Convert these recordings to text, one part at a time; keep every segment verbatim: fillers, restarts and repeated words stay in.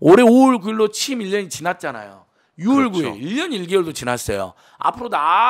올해 오월 구일로 취임 일 년이 지났잖아요. 유월 그렇죠. 구일 일 년 일 개월도 지났어요. 앞으로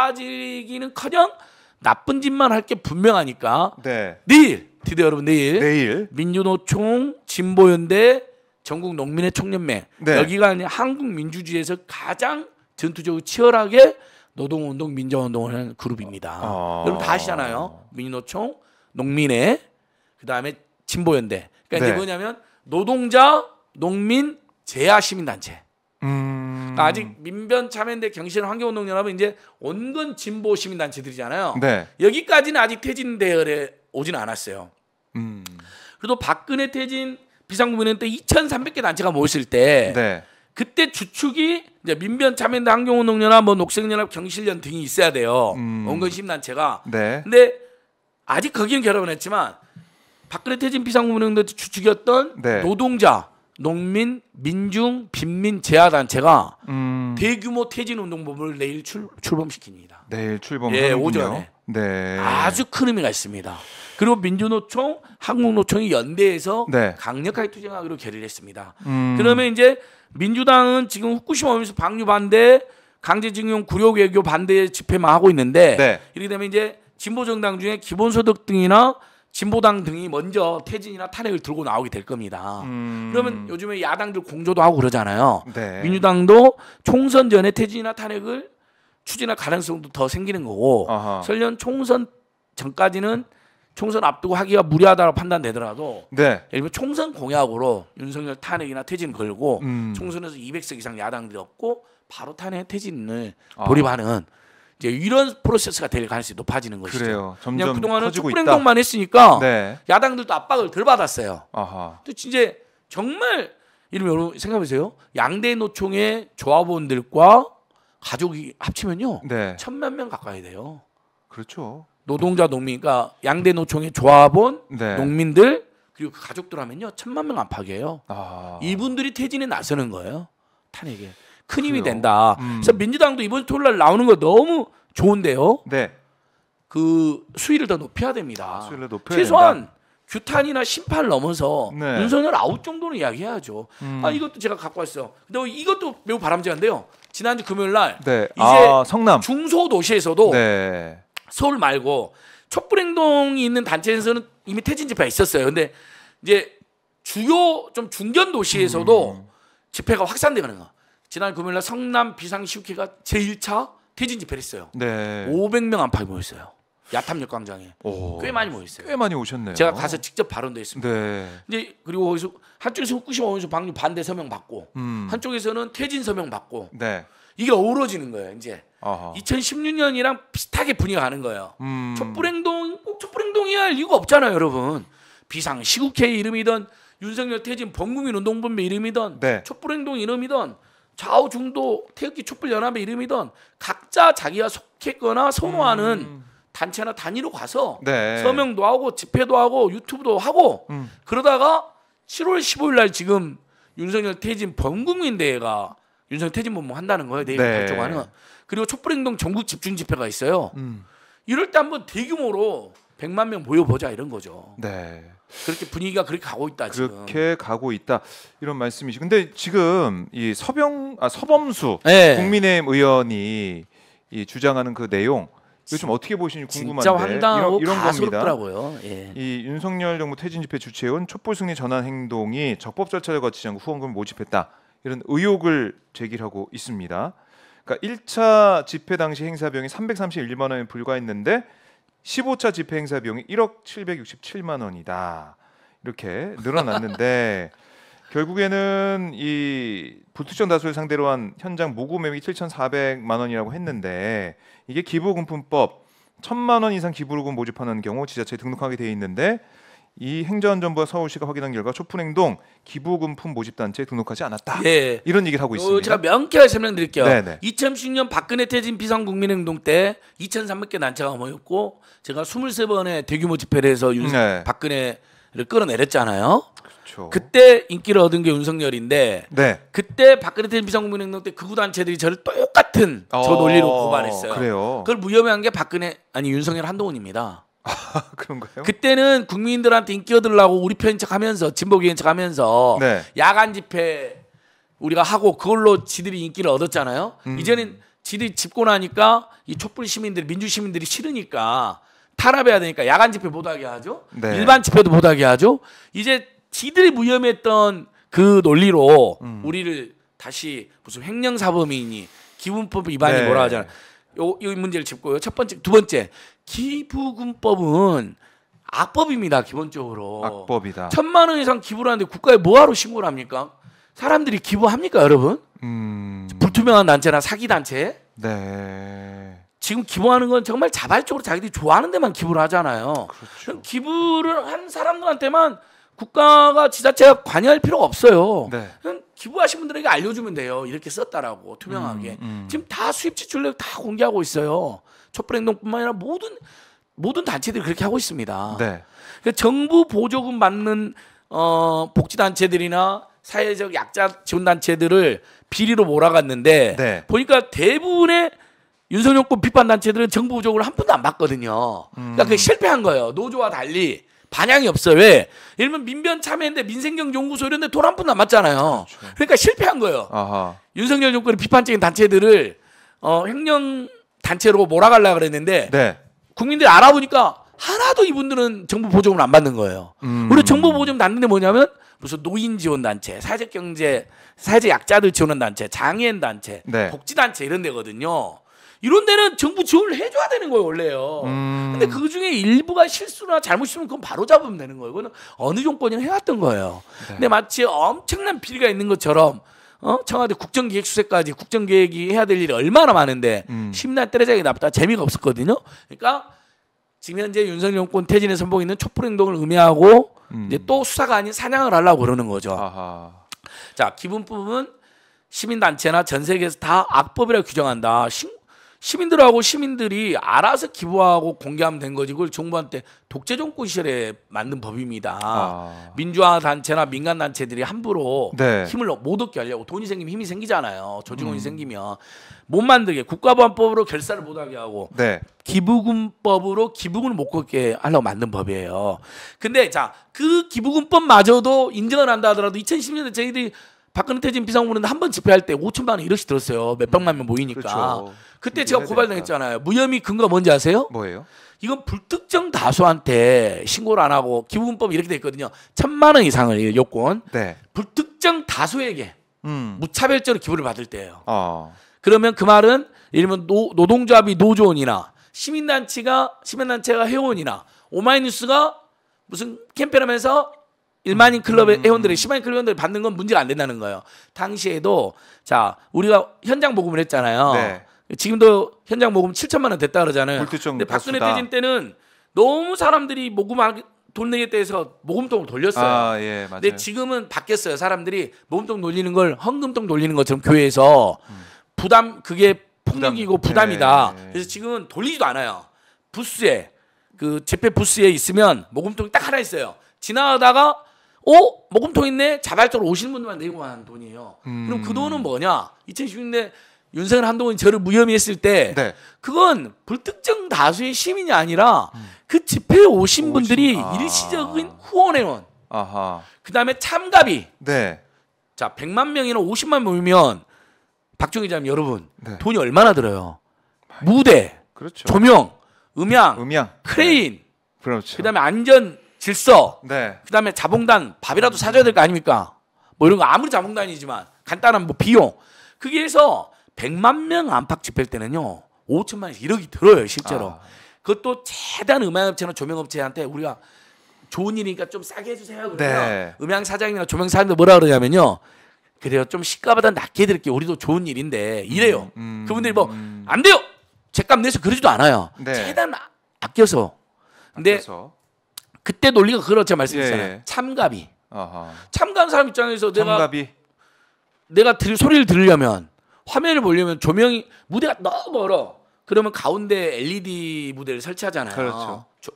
나아지기는커녕 나쁜 짓만 할 게 분명하니까 네. 내일 드디어 여러분 내일, 내일 민주노총, 진보연대, 전국 농민의 총연맹 네. 여기가 아니라 한국 민주주의에서 가장 전투적으로 치열하게 노동운동, 민주화운동을 하는 그룹입니다. 아... 여러분 다 아시잖아요. 민주노총, 농민회, 그 다음에 진보연대. 그러니까 네. 이게 뭐냐면 노동자, 농민, 재야 시민단체. 음... 그러니까 아직 민변, 참여연대, 경실, 환경운동연합은 이제 온건 진보 시민단체들이잖아요. 네. 여기까지는 아직 퇴진 대열에 오지는 않았어요. 음... 그래도 박근혜 퇴진 비상구민회 때 이천삼백 개 단체가 모였을 때 네. 그때 주축이 이제 민변, 참여연대, 환경운동연합, 뭐 녹색연합, 경실련 등이 있어야 돼요. 음... 온건 시민단체가. 네. 근데 아직 거기는 결합은 했지만 박근혜 퇴진 비상구민회 주축이었던 네. 노동자, 농민, 민중, 빈민, 재야단체가 음... 대규모 퇴진운동법을 내일 출, 출범시킵니다. 내일 출범. 예, 오전에. 네. 아주 큰 의미가 있습니다. 그리고 민주노총, 한국노총이 연대해서 네. 강력하게 투쟁하기로 결의를 했습니다. 음... 그러면 이제 민주당은 지금 후쿠시마 오염수 방류 반대, 강제징용 구력 외교 반대 집회만 하고 있는데 네. 이렇게 되면 이제 진보 정당 중에 기본소득 등이나 진보당 등이 먼저 퇴진이나 탄핵을 들고 나오게 될 겁니다. 음... 그러면 요즘에 야당들 공조도 하고 그러잖아요. 네. 민주당도 총선 전에 퇴진이나 탄핵을 추진할 가능성도 더 생기는 거고 아하. 설령 총선 전까지는 총선 앞두고 하기가 무리하다고 판단되더라도 네. 예를 들면 총선 공약으로 윤석열 탄핵이나 퇴진 걸고 음. 총선에서 이백 석 이상 야당들이 없고 바로 탄핵 퇴진을 아. 돌입하는 이제 이런 프로세스가 될 가능성이 높아지는 것이죠. 그래요. 그냥 점점 그동안은 커지고 있다. 촛불행동만 했으니까 네. 야당들도 압박을 덜 받았어요. 아하. 또 진짜 정말 이러면 여러분 생각해보세요. 양대 노총의 조합원들과 가족이 합치면요. 네. 천만 명 가까이 돼요. 그렇죠. 노동자, 농민, 그러니까 양대 노총의 조합원, 네. 농민들 그리고 그 가족들 하면요 천만 명 안팎이에요. 아. 이분들이 퇴진에 나서는 거예요. 탄핵에 큰 힘이 그래요? 된다. 음. 그래서 민주당도 이번 토요일날 나오는 거 너무 좋은데요. 네. 그 수위를 더 높여야 됩니다. 아, 수위를 높여야 최소한 된다. 규탄이나 심판을 넘어서 네. 윤석열 아웃 정도는 이야기해야죠. 음. 아 이것도 제가 갖고 왔어요. 근데 이것도 매우 바람직한데요. 지난주 금요일 날 네. 이제 아, 성남. 중소도시에서도 네. 서울 말고 촛불행동이 있는 단체에서는 이미 퇴진 집회가 있었어요. 근데 이제 주요 좀 중견 도시에서도 음. 집회가 확산되는 거야. 지난 금요일 날 성남 비상시국회가 제일 차 퇴진 집회를 했어요. 네. 오백 명 안팎이 모였어요. 야탐역 광장에. 오. 꽤 많이 모였어요. 꽤 많이 오셨네요. 제가 가서 직접 발언도 했습니다. 네. 근데 그리고 거기서 한쪽에서 후쿠시마 오염수 방류 반대 서명 받고 음. 한쪽에서는 퇴진 서명 받고 네. 이게 어우러지는 거예요. 이제 아하. 이천십육 년이랑 비슷하게 분위기가 가는 거예요. 음. 촛불행동 꼭 촛불행동이야 할 이유가 없잖아요, 여러분. 비상 시국회 이름이든 윤석열 퇴진 범국민 운동본부 이름이든 네. 촛불행동 이름이든 좌우 중도 태극기 촛불연합의 이름이든 각자 자기가 속했거나 선호하는 음. 단체나 단위로 가서 네. 서명도 하고 집회도 하고 유튜브도 하고 음. 그러다가 칠월 십오일 날 지금 윤석열 퇴진 범국민 대회가 윤석열 퇴진 본부 한다는 거예요. 내일 네. 발족하는. 그리고 촛불행동 전국 집중 집회가 있어요. 음. 이럴 때 한번 대규모로 백만 명 모여보자 이런 거죠. 네. 그렇게 분위기가 그렇게 가고 있다 지금. 그렇게 가고 있다 이런 말씀이시. 근데 지금 이 서병 아 서범수 네. 국민의힘 의원이 이 주장하는 그 내용 이거 좀 어떻게 보시는지 궁금한데 진짜 황당하고 이런, 이런 가스럽더라고요. 예. 이 윤석열 정부 퇴진 집회 주최원 촛불 승리 전환 행동이 적법 절차를 거치지 않고 후원금을 모집했다 이런 의혹을 제기하고 있습니다. 그러니까 일 차 집회 당시 행사 비용이 삼백삼십일만 원에 불과했는데 십오 차 집회 행사 비용이 일억 칠백육십칠만 원이다. 이렇게 늘어났는데 결국에는 이 불특정 다수를 상대로 한 현장 모금액이 칠천사백만 원이라고 했는데 이게 기부금품법 천만 원 이상 기부금 모집하는 경우 지자체에 등록하게 돼 있는데 이 행정안전부와 서울시가 확인한 결과 촛불행동 기부금품 모집단체에 등록하지 않았다. 예. 이런 얘기를 하고 있습니다. 제가 명쾌하게 설명드릴게요. 네네. 이천십 년 박근혜 퇴진 비상국민행동 때 이천삼백 개 단체가 모였고 제가 이십삼 번의 대규모 집회를 해서 윤, 네. 박근혜를 끌어내렸잖아요. 그렇죠. 그때 인기를 얻은 게 윤석열인데 네. 그때 박근혜 퇴진 비상국민행동 때 극우 단체들이 저를 똑같은 저 어, 논리로 고발했어요. 그래요. 그걸 무혐의한 게 박근혜 아니 윤석열 한동훈입니다. 그런가요? 그때는 국민들한테 인기 얻으려고 우리 편인 척하면서 진보기인 척하면서 네. 야간 집회 우리가 하고 그걸로 지들이 인기를 얻었잖아요. 음. 이제는 지들이 집고 나니까 이 촛불 시민들, 민주 시민들이 싫으니까 탄압해야 되니까 야간 집회 못하게 하죠. 네. 일반 집회도 못하게 하죠. 이제 지들이 무혐의했던 그 논리로 음. 우리를 다시 무슨 횡령사범이니 기부금법 위반이 네. 뭐라 하잖아요. 요, 이 문제를 짚고요. 첫 번째, 두 번째 기부금법은 악법입니다. 기본적으로 악법이다. 천만 원 이상 기부를 하는데 국가에 뭐하러 신고를 합니까? 사람들이 기부합니까, 여러분? 음. 불투명한 단체나 사기 단체 네. 지금 기부하는 건 정말 자발적으로 자기들이 좋아하는 데만 기부를 하잖아요. 그렇죠. 기부를 한 사람들한테만 국가가 지자체가 관여할 필요가 없어요. 네. 그냥 기부하신 분들에게 알려주면 돼요. 이렇게 썼다라고 투명하게. 음, 음. 지금 다 수입 지출력 다 공개하고 있어요. 촛불행동뿐만 아니라 모든 모든 단체들이 그렇게 하고 있습니다. 네. 그러니까 정부 보조금 받는 어, 복지 단체들이나 사회적 약자 지원 단체들을 비리로 몰아갔는데 네. 보니까 대부분의 윤석열 정권 비판 단체들은 정부 보조금을 한 푼도 안 받거든요. 그러니까 그게 실패한 거예요. 노조와 달리 반향이 없어요. 왜? 예를 들면 민변 참여했는데 민생경연구소 이런 데 돈 한 푼도 안 받잖아요. 그렇죠. 그러니까 실패한 거예요. 아하. 윤석열 정권의 비판적인 단체들을 어, 횡령 단체로 몰아가려고 그랬는데 네. 국민들이 알아보니까 하나도 이분들은 정부 보조금을 안 받는 거예요. 음. 우리 정부 보조금 받는데 뭐냐면 무슨 노인 지원 단체, 사회적 경제, 사회적 약자들 지원하는 단체, 장애인 단체, 네. 복지 단체 이런 데거든요. 이런 데는 정부 지원을 해줘야 되는 거예요, 원래요. 음. 근데 그 중에 일부가 실수나 잘못이면 그건 바로 잡으면 되는 거예요. 그건 어느 정권이나 해왔던 거예요. 네. 근데 마치 엄청난 비리가 있는 것처럼 어? 청와대 국정기획수석까지 국정계획이 해야 될 일이 얼마나 많은데 음. 심난 때려자기 나쁘다 재미가 없었거든요. 그러니까 지금 현재 윤석열 정권 퇴진에 선보이고 있는 촛불행동을 음해하고 음. 이제 또 수사가 아닌 사냥을 하려고 그러는 거죠. 아하. 자, 기본법은 시민단체나 전 세계에서 다 악법이라고 규정한다. 시, 시민들하고 시민들이 알아서 기부하고 공개하면 된 거지. 그걸 정부한테 독재 정권 시절에 만든 법입니다. 아. 민주화 단체나 민간 단체들이 함부로 네. 힘을 못 얻게 하려고 돈이 생기면 힘이 생기잖아요. 조직원이 음. 생기면 못 만들게 국가보안법으로 결사를 못하게 하고 네. 기부금법으로 기부금을 못 걷게 하려고 만든 법이에요. 근데 자, 그 기부금법마저도 인정을 한다 하더라도 이천십 년대 저희들이 박근혜 퇴진 비상구는 한 번 집회할 때 오천만 원 이렇게 들었어요. 몇백만 명 모이니까. 그렇죠. 그때 제가 고발당했잖아요. 무혐의 근거가 뭔지 아세요? 뭐예요? 이건 불특정 다수한테 신고를 안 하고 기부금법 이렇게 돼 있거든요. 천만 원 이상을 요건 네. 불특정 다수에게 음. 무차별적으로 기부를 받을 때예요. 어. 그러면 그 말은 예를 들면 노, 노동조합이 노조원이나 시민단체가 시민단체가 회원이나 오마이뉴스가 무슨 캠페인하면서 일만인 클럽의 회원들이 십만인 클럽 회원들이 받는 건 문제가 안 된다는 거예요. 당시에도 자 우리가 현장 모금을 했잖아요. 네. 지금도 현장 모금 칠천만 원 됐다 그러잖아요. 불특정 근데 박근혜 다수다. 퇴진 때는 너무 사람들이 모금하기 돈 내겠다 해서 모금통을 돌렸어요. 아, 예, 맞아요. 근데 지금은 바뀌었어요. 사람들이 모금통 돌리는 걸 헌금통 돌리는 것처럼 교회에서 음. 부담 그게 폭력이고 부담. 부담이다. 네. 그래서 지금은 돌리지도 않아요. 부스에 그 집회 부스에 있으면 모금통이 딱 하나 있어요. 지나가다가 어? 모금통 있네? 자발적으로 오시는 분들만 내고 하는 돈이에요. 음. 그럼 그 돈은 뭐냐? 이천십 년대 윤석열 한동훈이 저를 무혐의 했을 때 네. 그건 불특정 다수의 시민이 아니라 그 집회에 오신 오신- 분들이 아. 일시적인 후원회원 아하. 그다음에 참가비 네. 자 백만 명이나 오십만 모이면 박종희 기자님 여러분 네. 돈이 얼마나 들어요? 무대, 그렇죠. 조명, 음향, 음향. 크레인, 네. 그렇죠. 그다음에 안전 질서, 네. 그다음에 자봉단 밥이라도 사줘야 될 거 아닙니까? 뭐 이런 거 아무리 자봉단이지만 간단한 뭐 비용 그게 해서 백만 명 안팎 집회일 때는요 오천만 원씩 일억이 들어요 실제로. 아. 그것도 최대한 음향업체나 조명업체한테 우리가 좋은 일이니까 좀 싸게 해주세요. 그러면 네. 음향 사장이나 조명 사장들 뭐라 그러냐면요. 그래요 좀 시가보다 낮게 드릴게요. 우리도 좋은 일인데 이래요. 음, 그분들이 뭐 음. 안 돼요. 제값 내서 그러지도 않아요. 네. 최대한 아- 아껴서. 근데 아껴서. 그때 논리가 그렇죠 말씀드렸잖아요. 예, 예. 참가비. 아하. 참가한 사람 입장에서 내가 참가비. 내가 들, 소리를 들으려면 화면을 보려면 조명이 무대가 너무 멀어. 그러면 가운데 엘이디 무대를 설치하잖아요. 그렇죠. 조-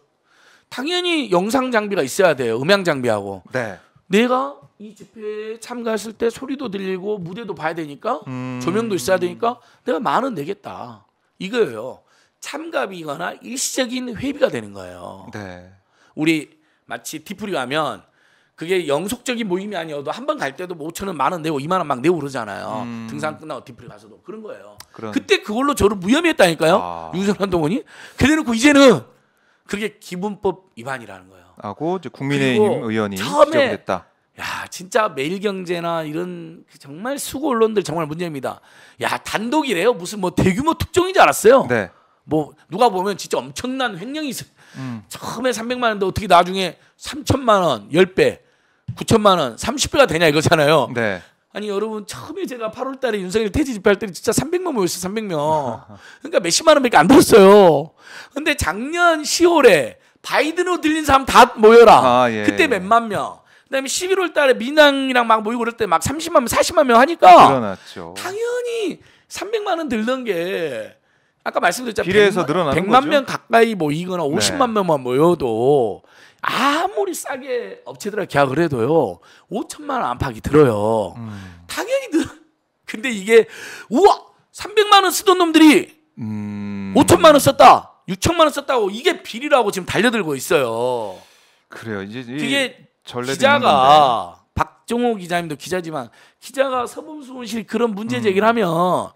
당연히 영상 장비가 있어야 돼요. 음향 장비하고. 네. 내가 이 집회에 참가했을 때 소리도 들리고 무대도 봐야 되니까 음. 조명도 있어야 되니까 내가 만 원 내겠다. 이거예요. 참가비거나 일시적인 회비가 되는 거예요. 네. 우리 마치 디프리 가면 그게 영속적인 모임이 아니어도 한 번 갈 때도 뭐 오천 원, 만 원 내고 이만 원 막 내고 그러잖아요. 음. 등산 끝나고 디프리 가서도 그런 거예요. 그런... 그때 그걸로 저를 무혐의했다니까요. 아. 윤석열 한동훈이. 그래놓고 이제는 그게 기본법 위반이라는 거예요. 하고 이제 국민의힘 의원이 처음에 지적을 했다. 야 진짜 매일경제나 이런 정말 수고 언론들 정말 문제입니다. 야 단독이래요. 무슨 뭐 대규모 특종인 줄 알았어요. 네. 뭐 누가 보면 진짜 엄청난 횡령이 있어. 음. 처음에 삼백만 원인데 어떻게 나중에 삼천만 원, 십 배, 구천만 원, 삼십 배가 되냐 이거잖아요. 네. 아니 여러분 처음에 제가 팔월 달에 윤석열 퇴진 집회할 때는 진짜 삼백만 모였어요. 삼백 명. 그러니까 몇십만 원밖에 안 들었어요. 근데 작년 시월에 바이든으로 들린 사람 다 모여라. 아, 예. 그때 몇만 명. 그다음에 십일월 달에 민항이랑 막 모이고 그럴 때 막 삼십만 명, 사십만 명 하니까 늘어났죠. 당연히 삼백만 원 들던 게 아까 말씀드렸잖아요. 비례해서 늘어나는 백만 거죠. 명 가까이 모이거나 오십만 네. 명만 모여도 아무리 싸게 업체들하고 계약을 해도요 오천만 원 안팎이 들어요. 음. 당연히 늘. 근데 이게 우와 삼백만 원 쓰던 놈들이 음. 오천만 원 썼다, 육천만 원 썼다고 이게 비리라고 지금 달려들고 있어요. 그래요. 이제 이 그게 전례도 있는 건데. 기자가 박종호 기자님도 기자지만 기자가 서범수원실 그런 문제 제기를 하면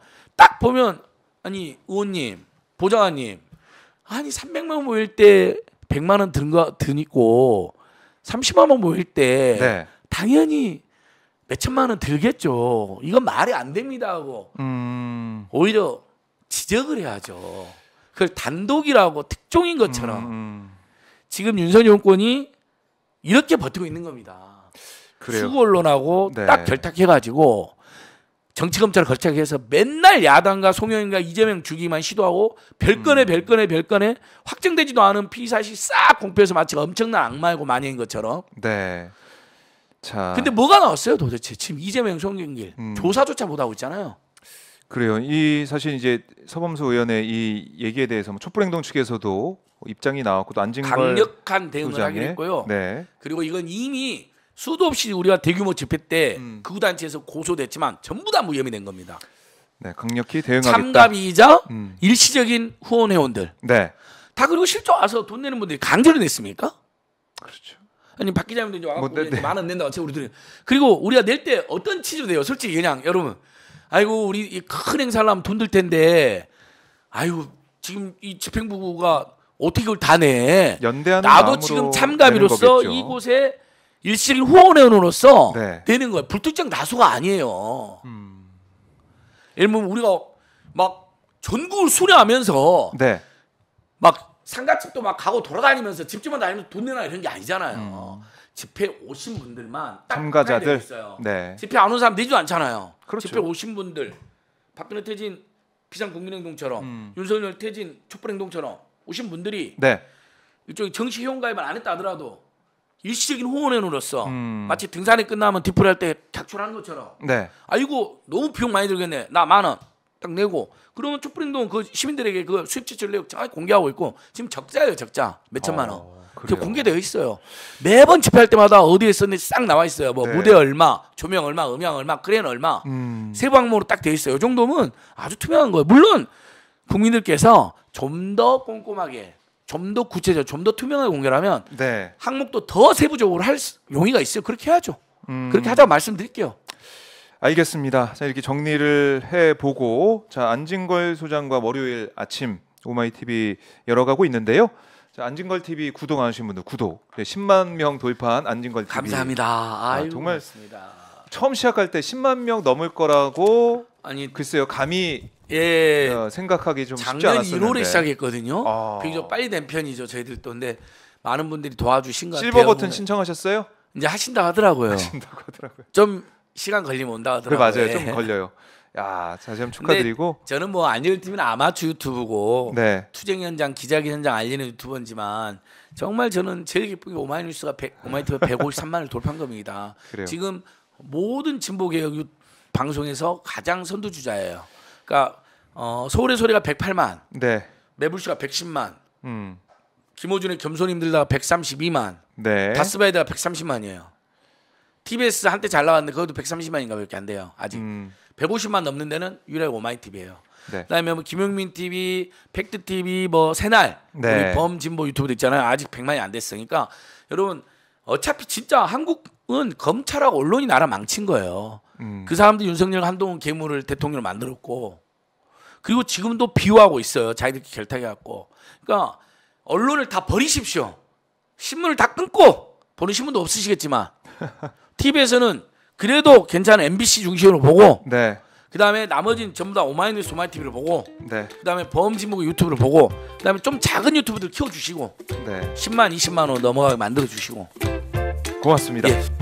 딱 보면 아니 의원님, 보좌관님 아니 삼백만 원 모일 때 백만 원 든 거 드니고 삼십만 원 모일 때 네. 당연히 몇 천만 원 들겠죠. 이건 말이 안 됩니다 하고 음. 오히려 지적을 해야죠. 그걸 단독이라고 특종인 것처럼 음. 지금 윤석열 정권이 이렇게 버티고 있는 겁니다. 그래요. 수구 언론하고 네. 딱 결탁해가지고 정치검찰을 걸착해서 맨날 야당과 송영인과 이재명 죽이기만 시도하고 별건에 음. 별건에 별건에 확정되지도 않은 피의사실 싹 공표해서 마치 엄청난 악마이고 마녀인 것처럼. 네. 자. 근데 뭐가 나왔어요 도대체? 지금 이재명 송영길 음. 조사조차 못하고 있잖아요. 그래요. 이 사실 이제 서범수 의원의 이 얘기에 대해서 뭐 촛불행동 측에서도 입장이 나왔고 또 안진걸 강력한 대응을 부장의, 하기로 했고요. 네. 그리고 이건 이미 수도 없이 우리가 대규모 집회 때 음. 극우단체에서 고소됐지만 전부 다 무혐의 된 겁니다. 네, 강력히 대응하겠다. 참가비이자 음. 일시적인 후원 회원들 네. 다 그리고 실제 와서 돈 내는 분들이 강제로 냈습니까? 그렇죠. 아니 박 기자님도 이제 와갖고 뭐, 네, 네. 만 원 낸다 어차피 우리들이 그리고 우리가 낼 때 어떤 취지로 내요? 솔직히 그냥 여러분 아이고 우리 이 큰 행사를 하면 돈 들 텐데 아이고 지금 이 집행부가 어떻게 그걸 다 내? 연대하는 나도 마음으로 지금 참가비로서 내는 거겠죠. 이곳에 일시적인 후원회원으로서 네. 되는 거예요. 불특정 다수가 아니에요. 음. 예를 들면 우리가 막 전국을 수려하면서 네. 막 상가집도 막 가고 돌아다니면서 집집만 다니면서 돈 내나 이런 게 아니잖아요. 집회 오신 분들만 딱 참가자들. 되어 있어요. 네. 집회 안 온 사람 내지도 않잖아요. 그렇죠. 집회 오신 분들 박근혜 퇴진 비상국민행동처럼 음. 윤석열 퇴진 촛불행동처럼 오신 분들이 네. 이쪽에 정치 회원가입을 안 했다 하더라도 일시적인 후원회원으로서 음. 마치 등산이 끝나면 디프리 할 때 각출하는 것처럼 네. 아이고 너무 비용 많이 들겠네 나 만 원 딱 내고 그러면 촛불행동 그 시민들에게 그 수입 지출 내역 정확히 공개하고 있고 지금 적자예요 적자 몇 천만 원 어, 그게 그래요. 공개되어 있어요. 매번 집회할 때마다 어디에 썼는지 싹 나와 있어요. 뭐 네. 무대 얼마, 조명 얼마, 음향 얼마, 크레인 얼마 음. 세부 항목으로 딱 돼 있어요. 이 정도면 아주 투명한 거예요. 물론 국민들께서 좀 더 꼼꼼하게 좀 더 구체적, 좀 더 투명하게 공개를 하면 네. 항목도 더 세부적으로 할 수- 용의가 있어요. 그렇게 해야죠. 음. 그렇게 하자고 말씀드릴게요. 알겠습니다. 자, 이렇게 정리를 해 보고 자, 안진걸 소장과 월요일 아침 오마이티비 열어가고 있는데요. 자, 안진걸 티비 구독 안 하신 분들 구독. 네, 십만 명 돌파한 안진걸 티비. 감사합니다. 아이고, 정말 고맙습니다. 처음 시작할 때 십만 명 넘을 거라고 아니 글쎄요. 감히 예. 어, 생각하기 좀 쉽지 작년 않았었는데. 일월에 시작했거든요. 아. 비교적 빨리 된 편이죠. 저희들도. 근데 많은 분들이 도와주신 것 같아요. 실버 버튼 신청하셨어요? 이제 하신다 하더라고요. 하신다고 하더라고요. 좀 시간 걸리면 온다 그래 하더라고요. 맞아요. 예. 좀 걸려요. 야, 다시 한번 축하드리고. 저는 뭐 안진걸 티비는 아마추어 유튜브고 네. 투쟁 현장, 기자기 현장 알리는 유튜버지만 정말 저는 제일 기쁜 게 오마이뉴스가 오마이티비가 백오십삼만을 돌파한 겁니다. 그래요. 지금 모든 진보 개혁 유- 방송에서 가장 선두주자예요. 그러니까 어, 서울의 소리가 백팔만, 네. 매불쇼가 백십만, 음. 김호준의 겸손님들다가 백삼십이만, 네. 다스바이드가 백삼십만이에요. 티비에스 한때 잘 나왔는데 그것도 백삼십만인가 밖에 안 돼요. 아직. 음. 백오십만 넘는 데는 유일하게 오마이티비예요. 네. 그다음에 뭐 김용민 티비, 팩트 티비, 뭐 새날 네. 우리 범진보 유튜브도 있잖아요. 아직 백만이 안 됐으니까 여러분 어차피 진짜 한국은 검찰하고 언론이 나라 망친 거예요. 음. 그 사람들 윤석열 한동훈 괴물을 대통령을 만들었고 그리고 지금도 비호하고 있어요. 자기들끼리 결탁해갖고. 그러니까 언론을 다 버리십시오. 신문을 다 끊고 보는 신문도 없으시겠지만 티비에서는 그래도 괜찮은 엠비씨 중심으로 보고 네. 그 다음에 나머지는 전부 다 오마이뉴스 오마이티비를 보고 네. 그 다음에 범진목 유튜브를 보고 그 다음에 좀 작은 유튜브들 키워주시고 네. 십만 이십만 원 넘어가게 만들어주시고 고맙습니다. 예.